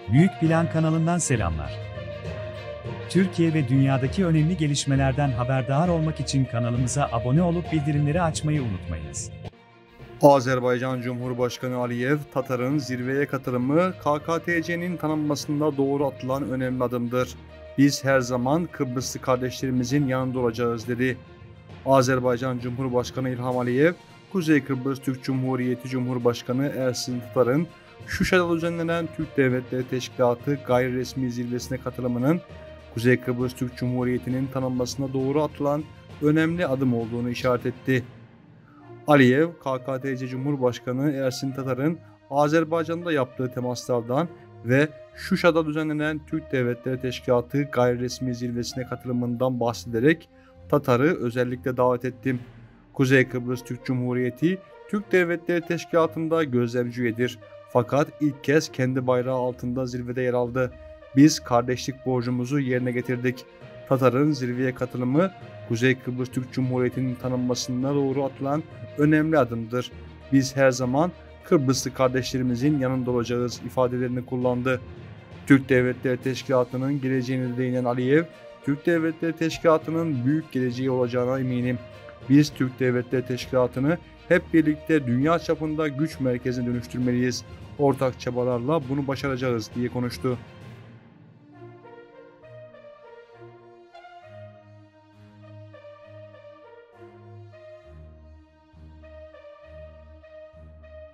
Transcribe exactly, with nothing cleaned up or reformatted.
Büyük Plan kanalından selamlar. Türkiye ve dünyadaki önemli gelişmelerden haberdar olmak için kanalımıza abone olup bildirimleri açmayı unutmayınız. Azerbaycan Cumhurbaşkanı Aliyev, Tatar'ın zirveye katılımı K K T C'nin tanınmasında doğru atılan önemli adımdır. Biz her zaman Kıbrıslı kardeşlerimizin yanında olacağız dedi. Azerbaycan Cumhurbaşkanı İlham Aliyev, Kuzey Kıbrıs Türk Cumhuriyeti Cumhurbaşkanı Ersin Tatar'ın Şuşa'da düzenlenen Türk Devletleri Teşkilatı gayri resmi zirvesine katılımının Kuzey Kıbrıs Türk Cumhuriyeti'nin tanınmasına doğru atılan önemli adım olduğunu işaret etti. Aliyev, K K T C Cumhurbaşkanı Ersin Tatar'ın Azerbaycan'da yaptığı temaslardan ve Şuşa'da düzenlenen Türk Devletleri Teşkilatı gayri resmi zirvesine katılımından bahsederek Tatar'ı özellikle davet ettim. Kuzey Kıbrıs Türk Cumhuriyeti, Türk Devletleri Teşkilatı'nda gözlemci üyedir. Fakat ilk kez kendi bayrağı altında zirvede yer aldı. Biz kardeşlik borcumuzu yerine getirdik. Tatar'ın zirveye katılımı, Kuzey Kıbrıs Türk Cumhuriyeti'nin tanınmasına doğru atılan önemli adımdır. Biz her zaman Kıbrıslı kardeşlerimizin yanında olacağız ifadelerini kullandı. Türk Devletleri Teşkilatı'nın geleceğine değinen Aliyev, Türk Devletleri Teşkilatı'nın büyük geleceği olacağına eminim. Biz Türk Devletleri Teşkilatı'nı hep birlikte dünya çapında güç merkezine dönüştürmeliyiz. Ortak çabalarla bunu başaracağız diye konuştu.